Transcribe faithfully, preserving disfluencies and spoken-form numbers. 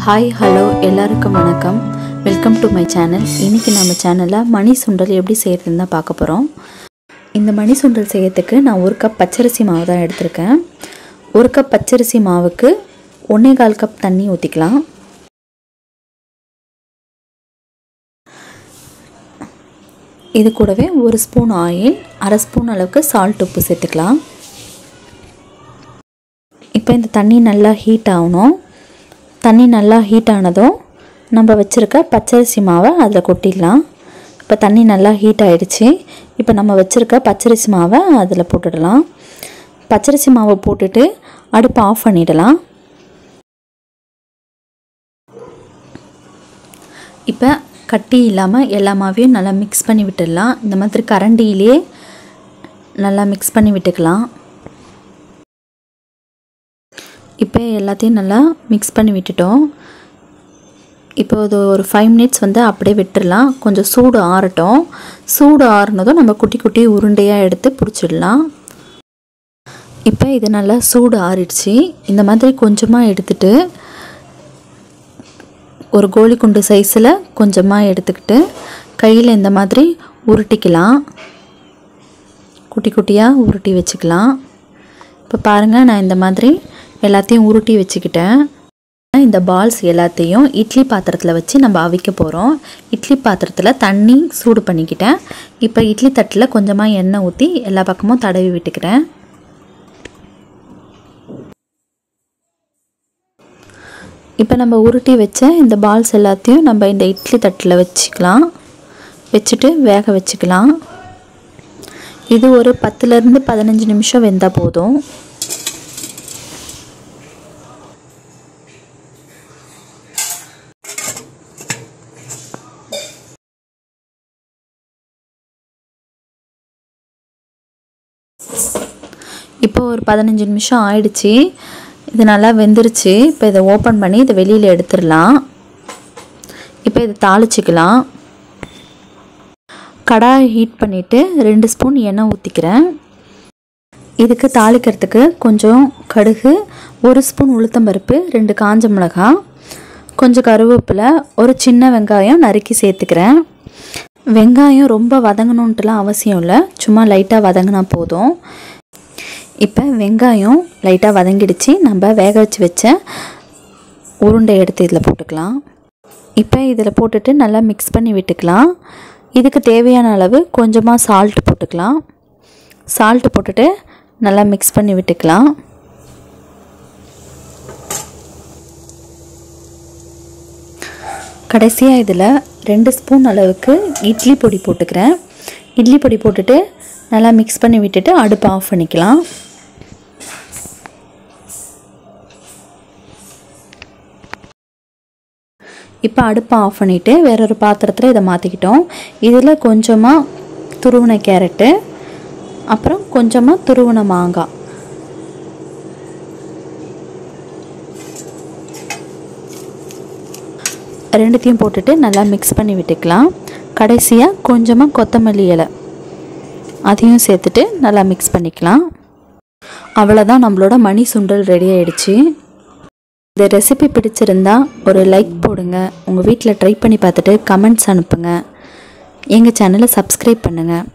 Hi hello எல்லாருக்கும் வணக்கம். Welcome to my channel. இன்றைக்கி நம்ம சேனலில் மணி சுண்டல் எப்படி செய்கிறதுன்னு தான் பார்க்க போகிறோம். இந்த மணி சுண்டல் செய்யறதுக்கு நான் ஒரு கப் பச்சரிசி மாவு தான் எடுத்திருக்கேன். ஒரு கப் பச்சரிசி மாவுக்கு ஒன்றே கால் கப் தண்ணி ஊற்றிக்கலாம். இது கூடவே ஒரு ஸ்பூன் ஆயில், அரை ஸ்பூன் அளவுக்கு சால்ட் உப்பு சேர்த்துக்கலாம். இப்போ இந்த தண்ணி நல்லா ஹீட் ஆகணும். தண்ணி நல்லா ஹீட் ஆனதும் நம்ம வச்சுருக்க பச்சரிசி மாவை அதில் கொட்டிடலாம். இப்போ தண்ணி நல்லா ஹீட் ஆகிடுச்சு. இப்போ நம்ம வச்சுருக்க பச்சரிசி மாவை அதில் போட்டுடலாம். பச்சரிசி மாவை போட்டுட்டு அடுப்பை ஆஃப் பண்ணிடலாம். இப்போ கட்டி இல்லாமல் எல்லா மாவையும் நல்லா மிக்ஸ் பண்ணி விட்டுடலாம். இந்த மாதிரி கரண்டியிலே நல்லா மிக்ஸ் பண்ணி விட்டுக்கலாம். இப்போ எல்லாத்தையும் நல்லா மிக்ஸ் பண்ணி விட்டுட்டோம். இப்போ இது ஒரு ஃபைவ் மினிட்ஸ் வந்து அப்படியே விட்டுடலாம். கொஞ்சம் சூடு ஆறட்டும். சூடு ஆறுனதும் நம்ம குட்டி குட்டி உருண்டையாக எடுத்து பிடிச்சிடலாம். இப்போ இது நல்லா சூடு ஆறிடுச்சு. இந்த மாதிரி கொஞ்சமாக எடுத்துட்டு ஒரு கோழி குண்டு சைஸில் கொஞ்சமாக எடுத்துக்கிட்டு கையில் இந்த மாதிரி உருட்டிக்கலாம். குட்டி குட்டியாக உருட்டி வச்சுக்கலாம். இப்போ பாருங்கள், நான் இந்த மாதிரி எல்லாத்தையும் உருட்டி வச்சுக்கிட்டேன். இந்த பால்ஸ் எல்லாத்தையும் இட்லி பாத்திரத்தில் வச்சு நம்ம அவிக்க போகிறோம். இட்லி பாத்திரத்தில் தண்ணி சூடு பண்ணிக்கிட்டேன். இப்போ இட்லி தட்டில் கொஞ்சமாக எண்ணெய் ஊற்றி எல்லா பக்கமும் தடவி விட்டுக்கிறேன். இப்போ நம்ம உருட்டி வச்ச இந்த பால்ஸ் எல்லாத்தையும் நம்ம இந்த இட்லி தட்டில் வச்சுக்கலாம். வச்சுட்டு வேக வச்சுக்கலாம். இது ஒரு பத்துலேருந்து பதினஞ்சு நிமிஷம் வெந்தால் போதும். இப்போ ஒரு பதினஞ்சு நிமிஷம் ஆயிடுச்சு. இது நல்லா வெந்துருச்சு. இப்போ இதை ஓப்பன் பண்ணி இதை வெளியில் எடுத்துடலாம். இப்போ இதை தாளிச்சிக்கலாம். கடாயை ஹீட் பண்ணிவிட்டு ரெண்டு ஸ்பூன் எண்ணெய் ஊற்றிக்கிறேன். இதுக்கு தாளிக்கிறதுக்கு கொஞ்சம் கடுகு, ஒரு ஸ்பூன் உளுத்தம்பருப்பு, ரெண்டு காஞ்ச மிளகாய், கொஞ்சம் கருவேப்பிலை, ஒரு சின்ன வெங்காயம் நறுக்கி சேர்த்துக்கிறேன். வெங்காயம் ரொம்ப வதங்கணுன்ட்டுலாம் அவசியம் இல்லை, சும்மா லைட்டாக வதங்கினா போதும். இப்போ வெங்காயம் லைட்டாக வதங்கிடுச்சு. நம்ம வேக வச்சு வச்ச உருண்டை எடுத்து இதில் போட்டுக்கலாம். இப்போ இதில் போட்டுட்டு நல்லா மிக்ஸ் பண்ணி விட்டுக்கலாம். இதுக்கு தேவையான அளவு கொஞ்சமாக சால்ட் போட்டுக்கலாம். சால்ட்டு போட்டுட்டு நல்லா மிக்ஸ் பண்ணி விட்டுக்கலாம். கடைசியாக இதில் ரெண்டு ஸ்பூன் அளவுக்கு இட்லி பொடி போட்டுக்கிறேன். இட்லி பொடி போட்டுட்டு நல்லா மிக்ஸ் பண்ணி விட்டுட்டு அடுப்பை ஆஃப் பண்ணிக்கலாம். இப்போ அடுப்பை ஆஃப் பண்ணிவிட்டு வேறொரு பாத்திரத்தில் இதை மாற்றிக்கிட்டோம். இதில் கொஞ்சமாக துருவின கேரட்டு, அப்புறம் கொஞ்சமாக துருவின மாங்காய், ரெண்டுத்தையும் போட்டுட்டு நல்லா மிக்ஸ் பண்ணி விட்டுக்கலாம். கடைசியாக கொஞ்சமாக கொத்தமல்லி இலை அதையும் சேர்த்துட்டு நல்லா மிக்ஸ் பண்ணிக்கலாம். அவ்வளோதான், நம்மளோட மணி சுண்டல் ரெடி ஆகிடுச்சு. இந்த ரெசிபி பிடிச்சிருந்தா ஒரு லைக் போடுங்க. உங்கள் வீட்டில் ட்ரை பண்ணி பார்த்துட்டு கமெண்ட்ஸ் அனுப்புங்க. எங்கள் சேனலை சப்ஸ்கிரைப் பண்ணுங்கள்.